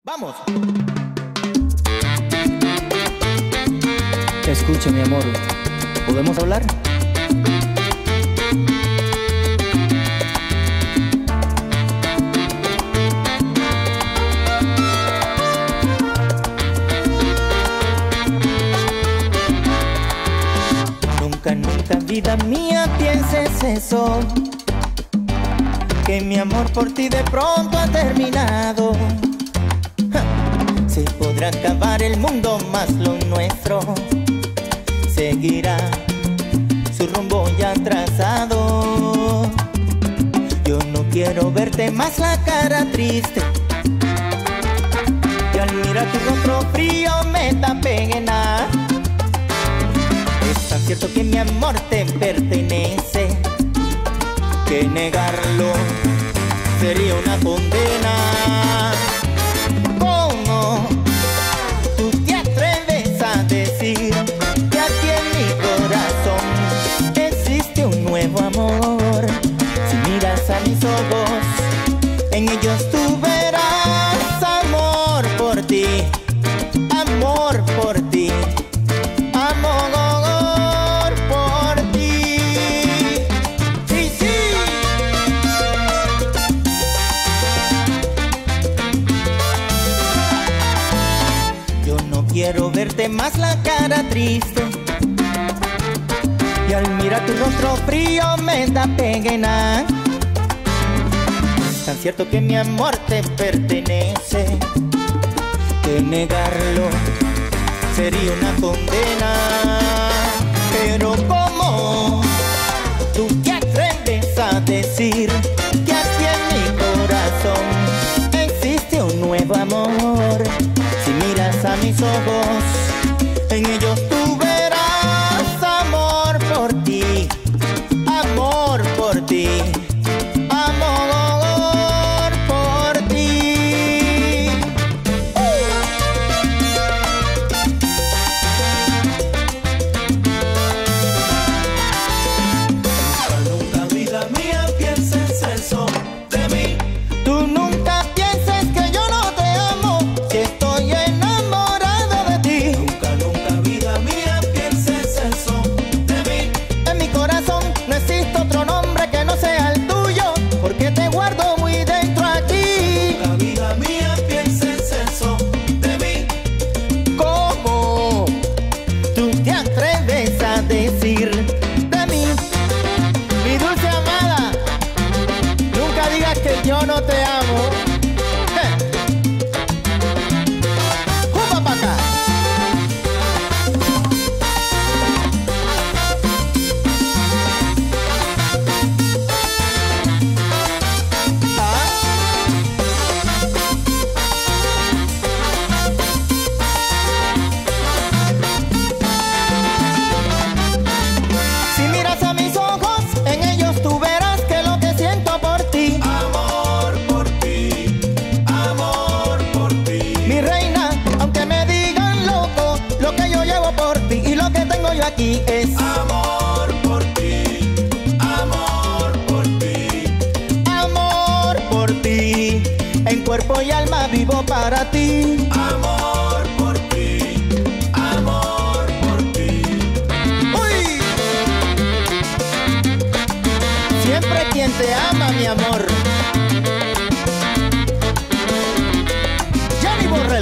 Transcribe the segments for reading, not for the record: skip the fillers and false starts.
¡Vamos! Escuche, mi amor, ¿podemos hablar? Nunca, nunca, vida mía, pienses eso, que mi amor por ti de pronto ha terminado. Se podrá acabar el mundo, mas lo nuestro seguirá su rumbo ya trazado. Yo no quiero verte más la cara triste, y al mirar tu rostro frío me da pena. Es tan cierto que mi amor te pertenece, que negarlo sería una condena. ¿Cómo tú te atreves a decir que aquí en mi corazón existe un nuevo amor? Si miras a mis ojos, en ellos tú verás amor por ti, amor por ti, amor por ti. Sí, sí. Yo no quiero verte más la cara triste, y al mirar tu rostro frío me da pena. Es tan cierto que mi amor te pertenece, que negarlo sería una condena. Pero ¿cómo tú te atreves a decir que aquí en mi corazón existe un nuevo amor? Si miras a mis ojos, en ellos tú verás amor por ti, amor por ti, amor por ti. Nunca, vida mía, pienses eso de mí. Tú nunca pienses que yo no te amo, si estoy enamorado de ti. Nunca, nunca, vida mía, pienses eso de mí. En mi corazón no existe otro nombre que no sea el tuyo, porque te guardo muy dentro aquí. Nunca, vida mía, pienses eso de mí. ¿Cómo tú te atreves a decir de mí, mi dulce amada? Nunca digas que yo no te amo. ¡Jumpa pa' acá! Si miras a mis ojos, en ellos tú verás que lo que siento por ti. Amor por ti, amor por ti. Mi reina, aunque me digan loco, lo que yo llevo por ti y lo que tengo yo aquí es Amor por ti, amor por ti. amor por ti. En cuerpo y alma vivo para ti. Amor por ti, amor por ti. ¡Uy! Siempre quien te ama, mi amor. Jenny Borrell.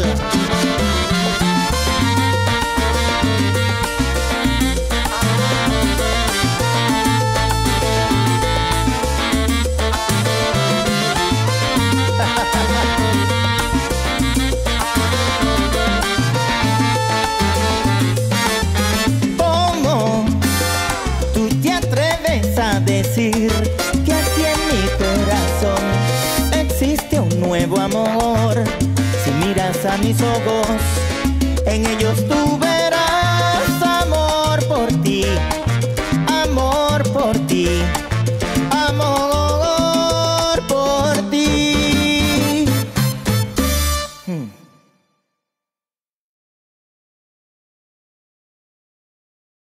¿Cómo tú te atreves a decir que aquí en mi corazón existe un nuevo amor? Si miras a mis ojos, en ellos tú